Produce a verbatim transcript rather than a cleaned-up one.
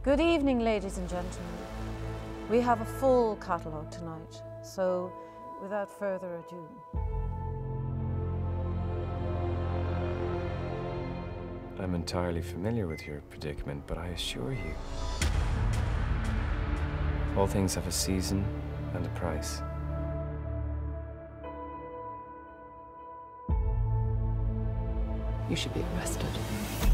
Good evening, ladies and gentlemen. We have a full catalogue tonight, so without further ado. I'm entirely familiar with your predicament, but I assure you, all things have a season and a price. You should be arrested.